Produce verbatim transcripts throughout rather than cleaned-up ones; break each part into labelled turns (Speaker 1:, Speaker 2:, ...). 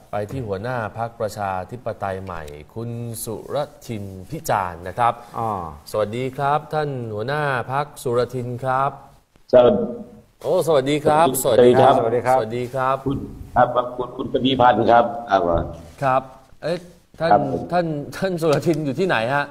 Speaker 1: ไปที่หัวหน้าพรรคประชาธิปไตยใหม่คุณสุรทินพิจารณ์นะครับสวัสดีครับท่านหัวหน้าพรรคสุรทินครับ
Speaker 2: สวัสดี
Speaker 1: โอ้สวัสดีครับสวัสดีครับสวัสดีครับสวัสดีครับ
Speaker 2: คุณครับคุณคุณปฏิพันธ์ครับครับ
Speaker 1: ครับเอ๊ะท่านท่านท่านสุรทินอยู่ที่ไหนฮะ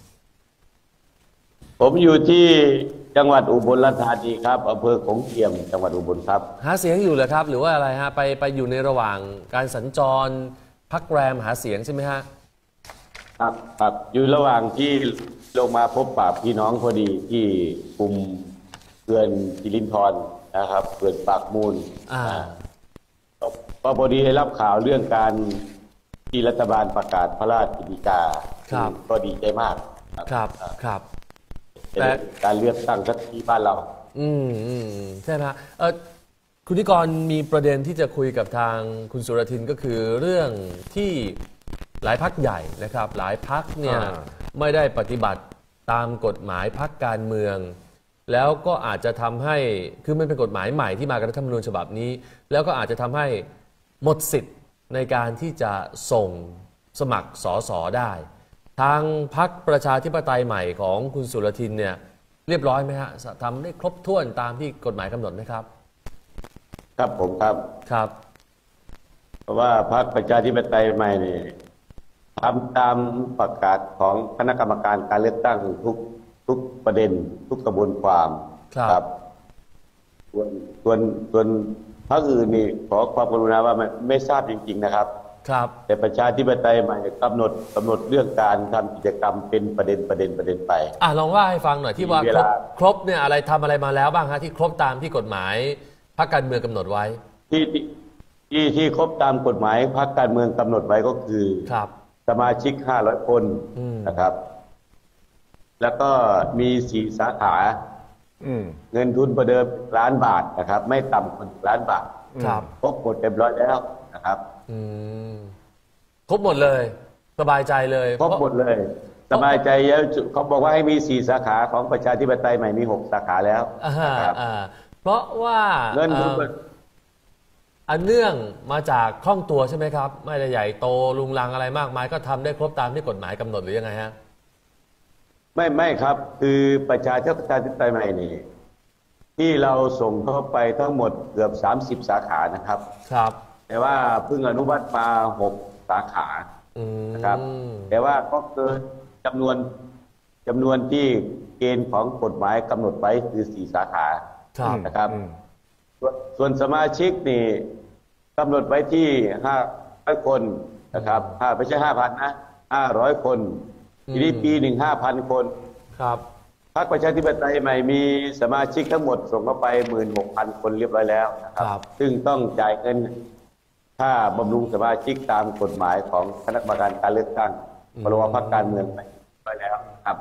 Speaker 2: ผมอยู่ที่จังหวัดอุบลราชธานีครับอำเภอของเจียมจังหวัดอุบลครับ
Speaker 1: หาเสียงอยู่เหรอครับหรือว่าอะไรฮะไปไปอยู่ในระหว่างการสัญจรพักแรมหาเสียงใช่ไหมฮะ
Speaker 2: ครับครับอยู่ระหว่างที่ลงมาพบปะพี่น้องพอดีที่กลุ่มเขื่อนสิรินธรนะครับเขื่อนปากมูลอ่าก็พอดีได้รับข่าวเรื่องการที่รัฐบาลประกาศพระราชกิจกาครับก็ดีใจมาก
Speaker 1: ครับครับ
Speaker 2: แต่การเลือกตั้งสักทีบ้านเรา
Speaker 1: อืมอืมใช่ไหมเออคุณนิกรมีประเด็นที่จะคุยกับทางคุณสุรทินก็คือเรื่องที่หลายพรรคใหญ่นะครับหลายพรรคเนี่ยไม่ได้ปฏิบัติตามกฎหมายพรรคการเมืองแล้วก็อาจจะทำให้คือมันเป็นกฎหมายใหม่ที่มากับรัฐธรรมนูญฉบับนี้แล้วก็อาจจะทำให้หมดสิทธิ์ในการที่จะส่งสมัครสสได้ทางพรรคประชาธิปไตยใหม่ของคุณสุรทินเนี่ยเรียบร้อยไหมฮะทำได้ครบถ้วนตามที่กฎหมายกำหนดไหมครับ
Speaker 2: ครับผมครับ
Speaker 1: ครับ
Speaker 2: เพราะว่าพรรคประชาธิปไตยใหม่เนี่ยทำตามประกาศของคณะกรรมการการเลือกตั้งทุกทุกประเด็นทุกกระบวนความ
Speaker 1: ครับ
Speaker 2: ส่วนส่วนส่วนพรรคอื่นนี่ขอความกรุณาว่ามันไม่ทราบจริงๆนะครับ
Speaker 1: ครับ
Speaker 2: แต่ประชาธิปไตยใหม่กำหนดกำหนดเรื่องการทำกิจกรรมเป็นประเด็นประเด็นประเด็นไป
Speaker 1: อ่ะลองว่าให้ฟังหน่อยที่ว่าครบครบเนี่ยอะไรทำอะไรมาแล้วบ้างฮะที่ครบตามที่กฎหมายพรรคการเมืองกำหนดไว้
Speaker 2: ที่ที่ที่ครบตามกฎหมายพรรคการเมืองกำหนดไว้ก็คือ
Speaker 1: ครับ
Speaker 2: สมาชิกห้าร้อยคนนะครับแล้วก็มีสี่สาขาเงินทุนประเดิมล้านบาทนะครับไม่ต่ำกว่าล้านบาทครบหมดเรียบร้อยแล้วนะครับ
Speaker 1: ครบหมดเลยสบายใจเลย
Speaker 2: ครบหมดเลยสบายใจเยอะเขาบอกว่าให้มีสี่สาขาของประชาธิปไตยใหม่มีหกสาขาแล้ว
Speaker 1: นะครับเพราะว่าเงินทุนอันเนื่องมาจากคล่องตัวใช่ไหมครับไม่ได้ใหญ่โตลุงลังอะไรมากมายก็ทำได้ครบตามที่กฎหมายกำหนดหรือยังไงฮะ
Speaker 2: ไม่ไม่ครับคือประชาธิปไตยใหม่นี่ที่เราส่งเข้าไปทั้งหมดเกือบสามสิบสาขานะครับ
Speaker 1: ครับ
Speaker 2: แต่ว่าเพิ่งอนุมัติมาหกสาขานะครับแต่ว่าก็เกินจำนวนจำนวนที่เกณฑ์ของกฎหมายกำหนดไว้คือสี่สาขานะครับส่วนสมาชิกนี่กำหนดไว้ที่ห้าร้อยคนนะครับห้าไม่ใช่ห้าพันนะห้าร้อยคนทีนี้ปีหนึ่งห้าพันคน
Speaker 1: ครับ
Speaker 2: พรรคประชาธิปไตยใหม่มีสมาชิกทั้งหมดส่งเข้าไปหมื่นหกพันคนเรียบร้อยแล้วนะครับซึ่งต้องจ่ายเงินค่าบำรุงสมาชิกตามกฎหมายของคณะกรรมการการเลือกตั้งพรบพรรคการเมืองไปแล้วครับ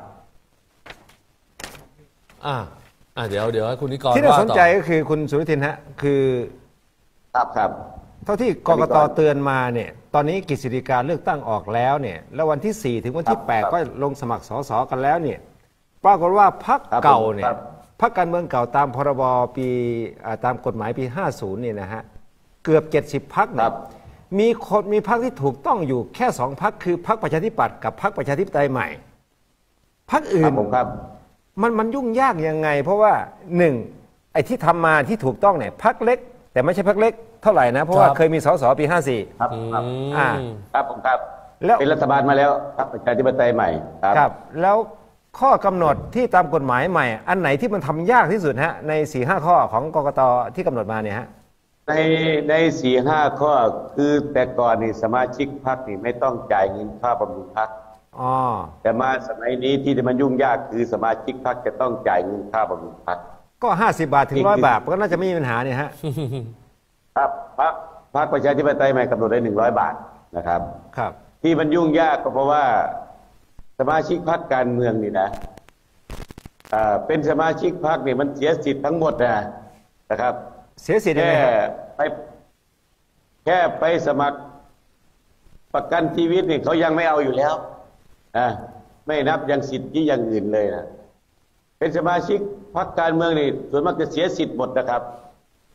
Speaker 1: อ่าอ่าเดี๋ยวเดี๋ยวคุณนิกร
Speaker 3: ที่น่าสนใจก็คือคุณสุรทินฮะคือ
Speaker 2: ครับครับ
Speaker 3: เท่าที่กกต.เตือนมาเนี่ยตอนนี้กฤษฎีกาเลือกตั้งออกแล้วเนี่ยแล้ววันที่สี่ถึงวันที่แปดก็ลงสมัครสสกันแล้วเนี่ยปรากฏว่าพรรคเก่าเนี่ยพรรคการเมืองเก่าตามพรบปีตามกฎหมายปีห้าสิบเนี่ยนะฮะเกือบเจ็ดสิบพรรคมีคนมีพรรคที่ถูกต้องอยู่แค่สองพรรคคือพรรคประชาธิปัตย์กับพรรคประชาธิปไตยใหม่พรรคอื่นมันมันยุ่งยากยังไงเพราะว่าหนึ่งไอ้ที่ทำมาที่ถูกต้องเนี่ยพรรคเล็กแต่ไม่ใช่พรรคเล็กเท่าไหร่นะเพราะว่าเคยมีสสปีห้าสี่
Speaker 2: ครับครับอ่าครับผมครับแล้วเป็นรัฐบาลมาแล้วพรรคประชาธิปไตยใหม่
Speaker 3: ครับแล้วข้อกำหนดที่ตามกฎหมายใหม่อันไหนที่มันทำยากที่สุดฮะในสี่ห้าข้อของกกต.ที่กำหนดมาเนี่ยฮะ
Speaker 2: ในในสี่ห้าข้อคือแต่ก่อนนี่สมาชิกพรรคนี่ไม่ต้องจ่ายเงินค่าบำรุงพรรค
Speaker 3: อ๋อ
Speaker 2: แต่มาสมัยนี้ที่มันยุ่งยากคือสมาชิกพรรคจะต้องจ่ายเงินค่าบำรุงพรรค
Speaker 3: ก็ห้าสิบบาทถึงร้อยบาทก็น่าจะไม่มีปัญหาเนี่ยฮะ
Speaker 2: ครับพรรคพรรคประชาธิปไตยใหม่กำหนดได้หนึ่งร้อยบาทนะครับ
Speaker 3: ครับ
Speaker 2: ที่มันยุ่งยากก็เพราะว่าสมาชิกพรรคการเมืองนี่นะอ่าเป็นสมาชิกพรรคนี่มันเสียสิทธิ์ทั้งหมดนะนะครับ
Speaker 3: เสียสิทธิ์แค่
Speaker 2: ไปแค่ไปสมัครประกันชีวิตนี่เขายังไม่เอาอยู่แล้วอ่าไม่นับยังสิทธิ์ที่อย่างอื่นเลยนะเป็นสมาชิกพรรคการเมืองนี่ส่วนมากจะเสียสิทธิ์หมดนะครับ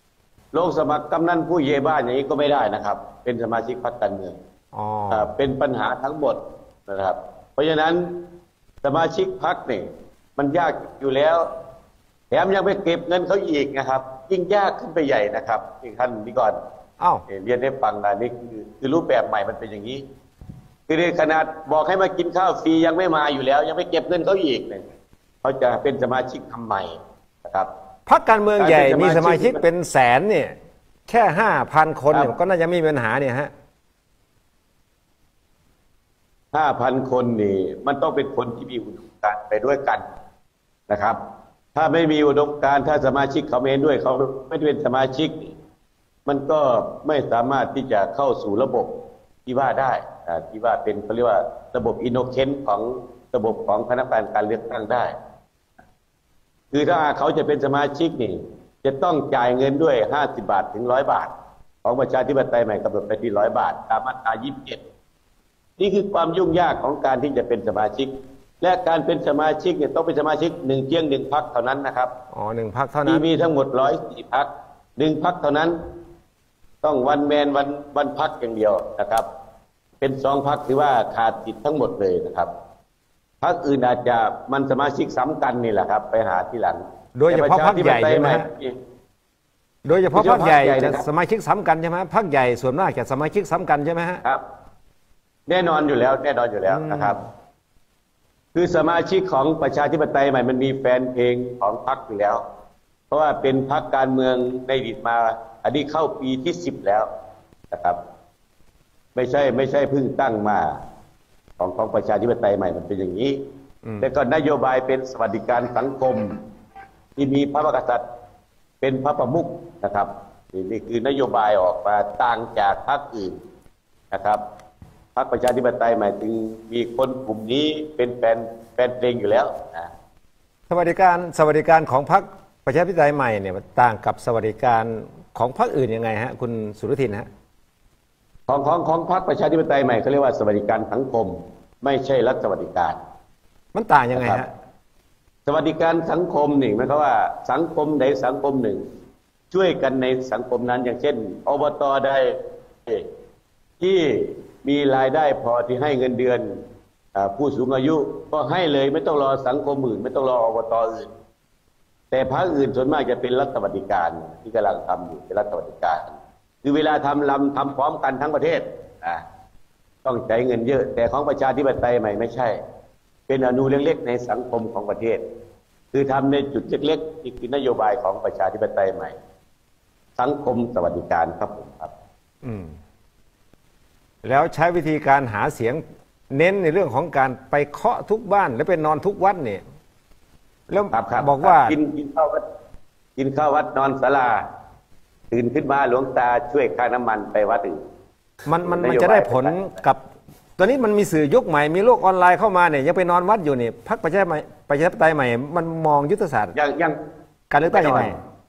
Speaker 2: ลงสมัครกำนันผู้ใหญ่บ้านอย่างนี้ก็ไม่ได้นะครับ เป็นสมาชิกพรรคการเมือง
Speaker 3: อ๋อ
Speaker 2: อ่าเป็นปัญหาทั้งหมดนะครับ เพราะฉะนั้นสมาชิกพรรคเนี่ยมันยากอยู่แล้วแถมยังไปเก็บเงินเขาอีกนะครับ ยิ่งยากขึ้นไปใหญ่นะครับอีกท่านนี่ก่อน
Speaker 3: เอ้า
Speaker 2: เรียนให้ฟังนะนี่คือคือรูปแบบใหม่มันเป็นอย่างนี้ คือในขนาดบอกให้มากินข้าวฟรียังไม่มาอยู่แล้ว ยังไปเก็บเงินเขาอีกเนี่ยเขาจะเป็นสมาชิกทำไมนะครับ
Speaker 3: พรรคการเมืองใหญ่
Speaker 2: การเป็น
Speaker 3: มีส
Speaker 2: ส
Speaker 3: มา
Speaker 2: มาชิ
Speaker 3: ชิก
Speaker 2: ก
Speaker 3: เป็นแสนเนี่ยแค่ห้าพันคนเนี่ย
Speaker 2: ครับ
Speaker 3: ก็น่าจะไม่มีปัญหาเนี่ยฮะ
Speaker 2: ห้าพันคนนี่มันต้องเป็นคนที่มีอุดมการณ์ไปด้วยกันนะครับ ถ้าไม่มีอุดมการณ์ถ้าสมาชิกเขาไม่เห็นด้วยเขาไม่ได้เป็นสมาชิกนี่มันก็ไม่สามารถที่จะเข้าสู่ระบบที่ว่าได้อ่าที่ว่าเป็นเขาเรียกว่าระบบอินโนเคนของระบบของคณะกรรมการการเลือกตั้งได้ คือถ้าเขาจะเป็นสมาชิกนี่จะต้องจ่ายเงินด้วยห้าสิบบาทถึงร้อยบาท ของประชาธิปไตยใหม่กำหนดไปที่ร้อยบาทตามมาตรายี่สิบเจ็ดนี่คือความยุ่งยากของการที่จะเป็นสมาชิก และการเป็นสมาชิกเนี่ยต้องเป็นสมาชิกหนึ่งเพียงหนึ่งพรรคเท่านั้นนะครับ
Speaker 3: อ๋อหนึ่งพรรคเท่านั้
Speaker 2: ที่
Speaker 3: น
Speaker 2: มีทั้งหมดร้อยสี่พรรคหนึ่งพรรคเท่านั้น ต้องวันแมนวันวันพรรคอย่างเดียวนะครับ เป็นสองพรรคถือว่าขาดสิทธิ์ทั้งหมดเลยนะครับพรรคอื่นอาจจะมันสมาชิกซ้ำกันนี่แหละครับ ไปหาที่หลัง
Speaker 3: โดยเฉพาะพรรคใหญ่ใช่ไหมฮะ โดยเฉพาะพรรคใหญ่จะสมาชิกซ้ำกันใช่ไหมพรรคใหญ่ส่วนมากจะสมาชิกซ้ำกันใช่ไหมฮะ
Speaker 2: ครับ แน่นอนอยู่แล้ว แน่นอนอยู่แล้วนะครับ คือสมาชิกของประชาธิปไตยใหม่มันมีแฟนเพลงของพรรคอยู่แล้ว เพราะว่าเป็นพรรคการเมืองในอดีตมาอันนี้เข้าปีที่สิบแล้วนะครับ ไม่ใช่ไม่ใช่เพิ่งตั้งมาของของประชาธิปไตยใหม่มันเป็นอย่างนี้แต่ก็นโยบายเป็นสวัสดิการสังคม ที่มีพระมหากษัตริย์เป็นพระประมุขนะครับนี่นี่คือนโยบายออกมาต่างจากพรรคอื่นนะครับพรรคประชาธิปไตยใหม่จึงมีคนกลุ่มนี้เป็นแฟนแฟนเพลงอยู่แล้วนะ
Speaker 3: สวัสดิการสวัสดิการของพรรคประชาธิปไตยใหม่เนี่ยมันต่างกับสวัสดิการของพรรคอื่นยังไงฮะคุณสุรทินฮะ
Speaker 2: ของของของพรรคประชาธิปไตยใหม่เขาเรียกว่าสวัสดิการสังคม ไม่ใช่รัฐสวัสดิการ
Speaker 3: มันต่างยังไง
Speaker 2: ครั
Speaker 3: ฮะ
Speaker 2: บ สวัสดิการสังคมนี่หมายความว่าสังคมใดสังคมหนึ่ง ช่วยกันในสังคมนั้น อย่างเช่นอบตใดที่มีรายได้พอที่ให้เงินเดือนอาผู้สูงอายุก็ให้เลยไม่ต้องรอสังคมอื่น ไม่ต้องรออบตอื่น แต่พรรคอื่นส่วนมากจะเป็นรัฐสวัสดิการที่กำลังทำอยู่เป็นรัฐสวัสดิการคือเวลาทำลำทำพร้อมกันทั้งประเทศอ่าต้องใช้เงินเยอะ แต่ของประชาธิปไตยใหม่ไม่ใช่ เป็นอนุเล็กๆในสังคมของประเทศ คือทำในจุดเล็กๆนี่คือนโยบายของประชาธิปไตยใหม่ สังคมสวัสดิการครับผมครับ
Speaker 3: อืมแล้วใช้วิธีการหาเสียงเน้นในเรื่องของการไปเคาะทุกบ้านและไปนอนทุกวัดเนี่ยแล้ว
Speaker 2: ครับครับ
Speaker 3: บอกว่า
Speaker 2: กินกินข้าววัดกินข้าววัดนอนศาลาตื่นขึ้นมาหลวงตาช่วยค่าน้ำมันไปวัดอื่น
Speaker 3: มันมัน
Speaker 2: น
Speaker 3: มัน
Speaker 2: โยบาย
Speaker 3: จะได้ผล
Speaker 2: ต่างๆ
Speaker 3: กับ ตอนนี้มันมีสื่อยุคใหม่มีโลกออนไลน์เข้ามาเนี่ยยังไปนอนวัดอยู่เนี่ยพรรคประชาธิปไตยประชาธิปไตยใหม่มันมองยุทธศาสตร์
Speaker 2: ยังยัง
Speaker 3: การเลือกตั้งยังไง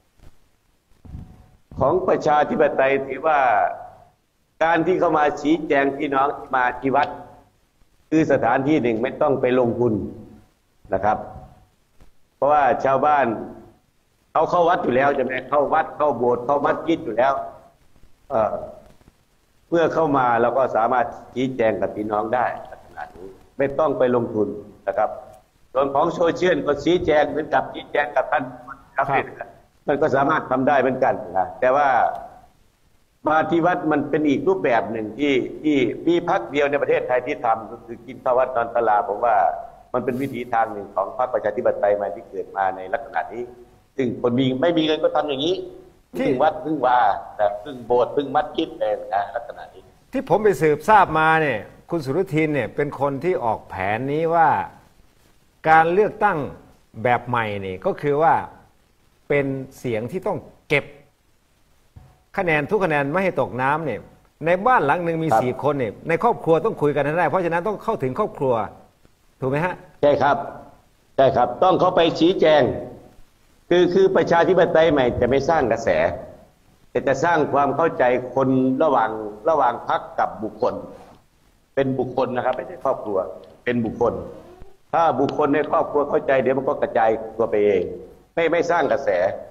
Speaker 2: ของประชาธิปไตยถือว่าการที่เข้ามาชี้แจงพี่น้องมาที่วัด คือสถานที่หนึ่งไม่ต้องไปลงทุนนะครับ เพราะว่าชาวบ้านเขาเข้าวัดอยู่แล้วใช่ไหมเข้าวัดเข้าโบสถ์เข้ามัสยิดอยู่แล้วเอ่อเมื่อเข้ามาเราก็สามารถชี้แจงกับพี่น้องได้ขนาดนี้ไม่ต้องไปลงทุนนะครับส่วนของโซเชียลก็ชี้แจงเหมือนกับชี้แจงกับท่านครับมันก็สามารถทำได้เหมือนกันนะแต่ว่ามาที่วัดมันเป็นอีกรูปแบบหนึ่งที่ที่มีพรรคเดียวในประเทศไทยที่ทำก็คือกินข้าววัดนอนตลาผมว่ามันเป็นวิธีทางหนึ่งของพรรคประชาธิปไตยใหม่ที่เกิดมาในลักษณะนี้ซึ่งคนมีไม่มีเงินก็ทำอย่างนี้พึ่งวัดพึ่งวาแต่พึ่งโบสถ์พึ่งมัสยิดในลักษณะนี้
Speaker 3: ที่ผมไปสืบทราบมาเนี่ยคุณสุรทินเนี่ยเป็นคนที่ออกแผนนี้ว่าการเลือกตั้งแบบใหม่นี่ก็คือว่าเป็นเสียงที่ต้องเก็บคะแนนทุกคะแนนไม่ให้ตกน้ำเนี่ยในบ้านหลังหนึ่งมีสี่คนเนี่ยในครอบครัวต้องคุยกันให้ได้เพราะฉะนั้นต้องเข้าถึงครอบครัวถูกไหมฮะ
Speaker 2: ใช่ครับใช่ครับต้องเข้าไปชี้แจงคือคือประชาธิปไตยใหม่จะไม่สร้างกระแสแต่จะสร้างความเข้าใจคนระหว่างระหว่างพรรคกับบุคคลเป็นบุคคลนะครับไม่ใช่ครอบครัวเป็นบุคคล ถ้าบุคคลในครอบครัวเข้าใจเดี๋ยวมันก็กระจายตัวไปเองไม่ไม่สร้างกระแส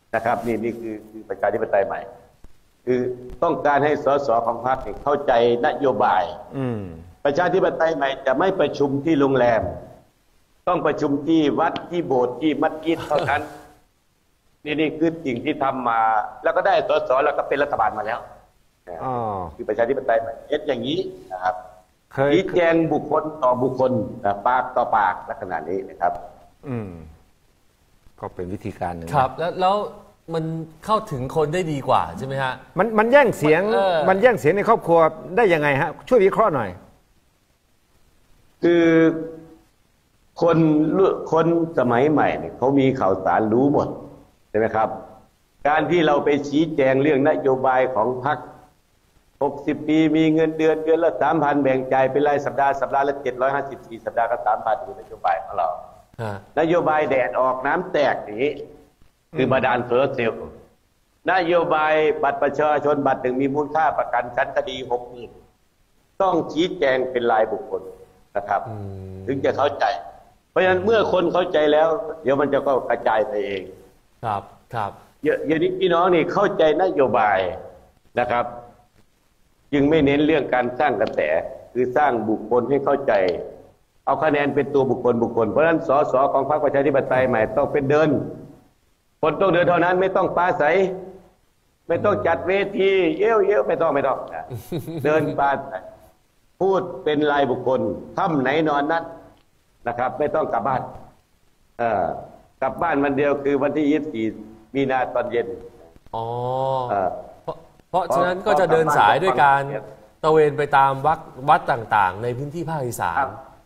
Speaker 2: นะครับนี่นี่คือคือประชาธิปไตยใหม่ คือต้องการให้สสของพรรคเข้าใจนโยบาย
Speaker 3: อืม
Speaker 2: ประชาธิปไตยใหม่จะไม่ประชุมที่โรงแรม ต้องประชุมที่วัดที่โบสถ์ที่มัสยิดเท่านั้น นี่นี่คือสิ่งที่ทำมา แล้วก็ได้สสแล้วก็เป็นรัฐบาลมาแล้ว
Speaker 3: อ๋อ
Speaker 2: คือประชาธิปไตยใหม่เอ็ดอย่างนี้นะครับ
Speaker 3: เคย
Speaker 2: ชี้แจงบุคคลต่อบุคคลปากต่อปากลักษณะนี้นะครับ
Speaker 3: อืม ก็เป็นวิธีการหนึ่ง
Speaker 1: ครับ แล้วแล้วมันเข้าถึงคนได้ดีกว่าใช่ไหมฮะ
Speaker 3: มันมันแย่งเสียง
Speaker 1: เออ
Speaker 3: มันแย่งเสียงในครอบครัวได้ยังไงฮะ ช่วยวิเคราะห์หน่อย
Speaker 2: คือคนคนสมัยใหม่เนี่ยเขามีข่าวสารรู้หมดใช่ไหมครับ การที่เราไปชี้แจงเรื่องนโยบายของพรรคหกสิบปีมีเงินเดือนเดือนละสามพันแบ่งจ่ายเป็นรายสัปดาห์สัปดาห์ละเจ็ดร้อยห้าสิบสี่สัปดาห์ก็สามพันคือนโยบายของเรา
Speaker 1: ฮะ
Speaker 2: นโยบายแดดออกน้ำแตกอย่างนี้คือบาดาลโซลาร์เซลล์นโยบายบัตรประชาชนบัตรหนึ่งมีมูลค่าประกันชั้นคดีหกหมื่นต้องชี้แจงเป็นรายบุคคลนะครับ ถึงจะเข้าใจ เพราะฉะนั้นเมื่อคนเข้าใจแล้ว เดี๋ยวมันจะก็กระจายไปเอง
Speaker 1: ครับครับ
Speaker 2: เยอะอย่างนี้พี่น้องนี่เข้าใจนโยบายนะครับ จึงไม่เน้นเรื่องการสร้างกระแสคือสร้างบุคคลให้เข้าใจ เอาคะแนนเป็นตัวบุคคลบุคคลเพราะฉะนั้นสสของพรรคประชาธิปไตยใหม่ต้องเป็นเดิน คนต้องเดินเท่านั้นไม่ต้องปราศัยไม่ต้องจัดเวทีเย้วเย้วไม่ต้องไม่ต้องนะ เดินปราศัยพูดเป็นรายบุคคลค่ำไหนนอนนั้นนะครับ ไม่ต้องกลับบ้านเออกลับบ้านวันเดียวคือวันที่ยี่สิบสี่มีนาตอนเย็น
Speaker 1: อ๋อ
Speaker 2: เออ
Speaker 1: เพราะเพราะฉะนั้นก็จะเดินสายด้วยการตระเวนไปตามวัดวัดต่างๆ ในพื้นที่ภาคอีสาน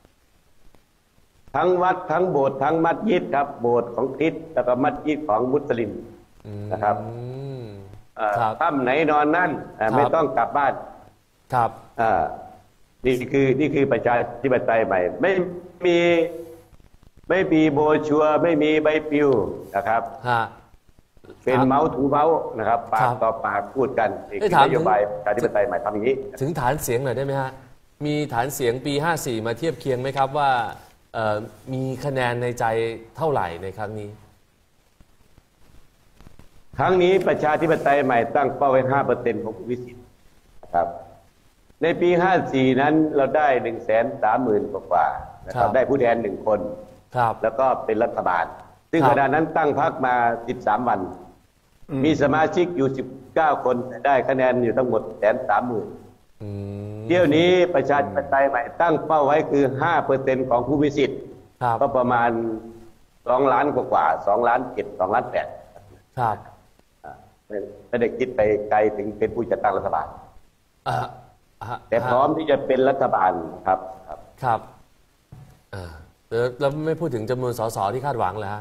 Speaker 2: ทั้งวัดทั้งโบสถ์ทั้งมัสยิดครับโบสถ์ของคริสต์แล้วก็มัสยิดของมุสลิมนะครับ
Speaker 1: อืม
Speaker 2: เอ่อ
Speaker 1: ครับ
Speaker 2: ค่ำไหนนอนนั่นเอ่อ
Speaker 1: ครับ
Speaker 2: ไม่ต้องกลับบ้าน
Speaker 1: ครับ
Speaker 2: อ่านี่คือนี่คือประชาธิปไตยใหม่ ไม่มีไม่มีโบรชัวร์ไม่มีใบปลิวนะครับ
Speaker 1: ฮะ
Speaker 2: เป็น
Speaker 1: ครับ
Speaker 2: เมาส์ถูเมาส์นะครับ ปา
Speaker 1: ค
Speaker 2: ก
Speaker 1: รับ
Speaker 2: ต่อปากพูดกันนี่
Speaker 1: เอ้ย
Speaker 2: คือ
Speaker 1: ถาม
Speaker 2: นโยบายประชาธิปไตยใหม่ทำอย่างนี้
Speaker 1: ถึงฐานเสียงหน่อยได้ไหมฮะ มีฐานเสียงปี ห้าสี่ มาเทียบเคียงไหมครับว่าเอ่อมีคะแนนในใจเท่าไหร่ในครั้งนี้
Speaker 2: ครั้งนี้ประชาธิปไตยใหม่ตั้งเป้าไว้ ห้าเปอร์เซ็นต์ ของผู้มีสิทธิ์นะครับ ในปี ห้าสี่ นั้นเราได้ หนึ่งแสนสามหมื่น กว่าๆนะครับ ได้ผู้แทนหนึ่งคน
Speaker 1: ครับ
Speaker 2: แล้วก็เป็นรัฐบาล ซึ่ง
Speaker 1: ครับ
Speaker 2: ขณะนั้นตั้งพรรคมา สิบสาม วัน มีสมาชิกอยู่ สิบเก้า คนแต่ได้คะแนนอยู่ทั้งหมด หนึ่งแสนสามหมื่น
Speaker 1: อืม
Speaker 2: เที่ยวนี้ประชาธิปไตยใหม่ตั้งเป้าไว้คือ ห้าเปอร์เซ็นต์ ของผู้มีสิทธิ์
Speaker 1: ครับ
Speaker 2: ก็ประมาณ สอง ล้านกว่าๆสองล้านเจ็ด สองล้านแปด
Speaker 1: ครับ
Speaker 2: อ่าไม่ไม่ได้คิดไปไกลถึงเป็นผู้จัดตั้งรัฐบาล
Speaker 1: อ่าฮะ
Speaker 2: แต่พร้อมที่จะเป็นรัฐบาลครับครับ
Speaker 1: ครับอ่าแล้วแล้วไม่พูดถึงจำนวนสสที่คาดหวังเลยฮะ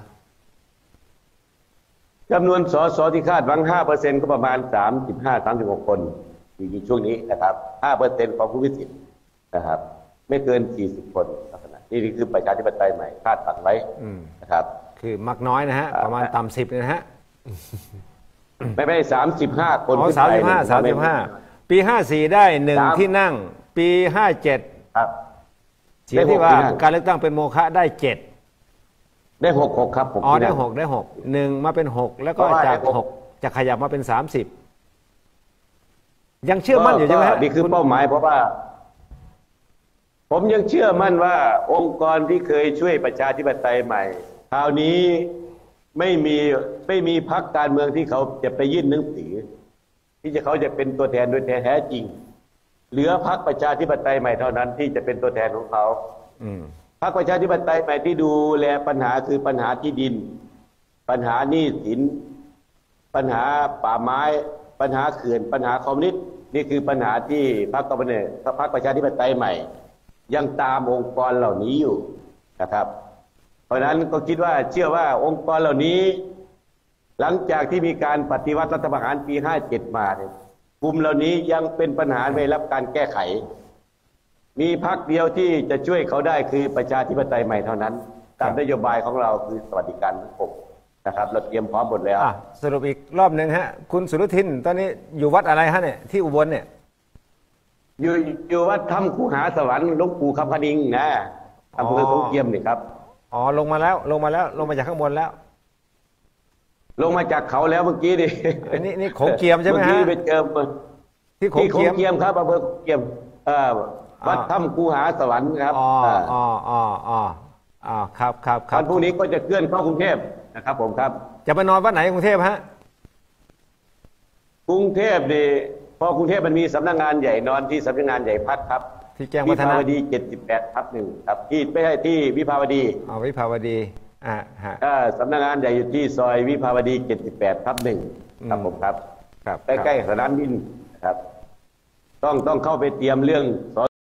Speaker 2: จำนวนสสที่คาดหวัง ห้าเปอร์เซ็นต์ ก็ประมาณ สามสิบห้า สามสิบหก คนอยู่ช่วงนี้นะครับ ห้าเปอร์เซ็นต์ ของผู้มีสิทธิ์นะครับ ไม่เกิน สี่สิบ คนลักษณะนี่คือประชาธิปไตยใหม่คาดหวังไว้นะครับ
Speaker 3: คือมักน้อยนะฮะ ประมาณต่ำสิบนะฮะ
Speaker 2: ไม่ไม่สามสิบห้าคน
Speaker 3: อ๋อ
Speaker 2: ขึ้น
Speaker 3: สาม
Speaker 2: ไป
Speaker 3: สิบห้า
Speaker 2: เนี่ย
Speaker 3: สามสิบห้าปีห้าสี่ได้หนึ่ง
Speaker 2: สาม
Speaker 3: ที่นั่ง ปีห้าเจ็ด
Speaker 2: ครับ
Speaker 3: เสียงที่ว่า
Speaker 2: ได้หกที่นั่ง
Speaker 3: การเลือกตั้งเป็นโมฆะได้เจ็ด
Speaker 2: ได้หกหกครับหก
Speaker 3: อ๋อ
Speaker 2: ที่
Speaker 3: ได้
Speaker 2: นั่ง
Speaker 3: หกได้หกหนึ่งมาเป็นหกแล้วก็
Speaker 2: เพราะว่า
Speaker 3: จาก
Speaker 2: ได้หก
Speaker 3: หกจะขยับมาเป็นสามสิบยังเชื่อมั่นอยู่ใช่ไหมฮะ
Speaker 2: ก็นี่คือเป้าหมายเพราะว่า ผมยังเชื่อมั่นว่า องค์กรที่เคยช่วยประชาธิปไตยใหม่ คราวนี้ไม่มีไม่มีพรรคการเมืองที่เขาจะไปยื่นหนังสือที่จะเขาจะเป็นตัวแทนโดยแท้จริง เหลือพรรคประชาธิปไตยใหม่เท่านั้นที่จะเป็นตัวแทนของเขา
Speaker 3: อืม
Speaker 2: พรรคประชาธิปไตยใหม่ที่ดูแลปัญหาคือปัญหาที่ดิน ปัญหาหนี้สิน ปัญหาป่าไม้ ปัญหาเขื่อนปัญหาคอมมิวนิสต์นี่คือปัญหาที่พรรคกบเนพรรคประชาธิปไตยใหม่ ยังตามองค์กรเหล่านี้อยู่นะครับ เพราะฉะนั้นก็คิดว่าเชื่อว่าองค์กรเหล่านี้ หลังจากที่มีการปฏิวัติรัฐประหารปีห้าเจ็ดมาเนี่ยกลุ่มเหล่านี้ยังเป็นปัญหาไม่รับการแก้ไข มีพรรคเดียวที่จะช่วยเขาได้คือประชาธิปไตยใหม่เท่านั้นตามนโยบายของเราคือสวัสดิการสังคมนะครับ เราเตรียมพร้อมหมดแล้ว
Speaker 3: อ่ะสรุปอีกรอบหนึ่งฮะ คุณสุรทินตอนนี้อยู่วัดอะไรฮะเนี่ยที่อุบลเนี่ย
Speaker 2: อยู่อยู่วัดถ้ำคูหาสวรรค์หลวงปู่คำพดิงนะอำเภอ
Speaker 3: อ๋อ
Speaker 2: สงเกียมนี่ครับ
Speaker 3: อ๋อลงมาแล้วลงมาแล้วลงมาจากข้างบนแล้ว
Speaker 2: ลงมาจากเขาแล้วเมื่อกี้ดิ
Speaker 3: อันนี้นี่โขงเจียมใช่ไหมฮะ
Speaker 2: เมื่อกี้ไปเจอ
Speaker 3: ที่โขง
Speaker 2: ที่โข
Speaker 3: เจี
Speaker 2: ง
Speaker 3: ยม
Speaker 2: เจียมครับอำเภอโขงเจียมเอ่อวัดถ้ำคูหาสวรรค์ครับ
Speaker 3: อ๋อ
Speaker 2: อ่า
Speaker 3: อ๋ออ๋ออ๋ออ๋อครับครับครั
Speaker 2: วั
Speaker 3: บ
Speaker 2: นพรุ่งนี้ก็จะเคลื่อนเข้ากรุงเทพนะครับผมครับ
Speaker 3: จะไปนอนวัดไหนกรุงเทพฮะ
Speaker 2: กรุงเทพดีพอกรุงเทพมันมีสำนักงานใหญ่นอนที่สำนักงานใหญ่พักครับ
Speaker 3: ที่แจ้งวัฒนะ
Speaker 2: วิภาวดีเจ็ดสิบแปดทับหนึ่งครับที่ไม่ใช่ที่วิภาวดี
Speaker 3: อ๋อวิภาวดีอ่าฮะ
Speaker 2: อ่าสำนักงานใหญ่อยู่ที่ซอยวิภาวดีเจ็ดสิบแปดทับหนึ่งครับผมครับ
Speaker 3: ครับ
Speaker 2: ใกล้ๆสนามบินนะครับ ต้องต้องเข้าไปเตรียมเรื่องส